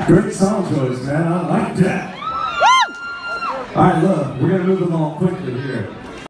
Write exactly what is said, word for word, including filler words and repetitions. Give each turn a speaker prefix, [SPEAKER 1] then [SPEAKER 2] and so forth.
[SPEAKER 1] Great song choice, man. I like that. All right, look, we're gonna move along quickly here.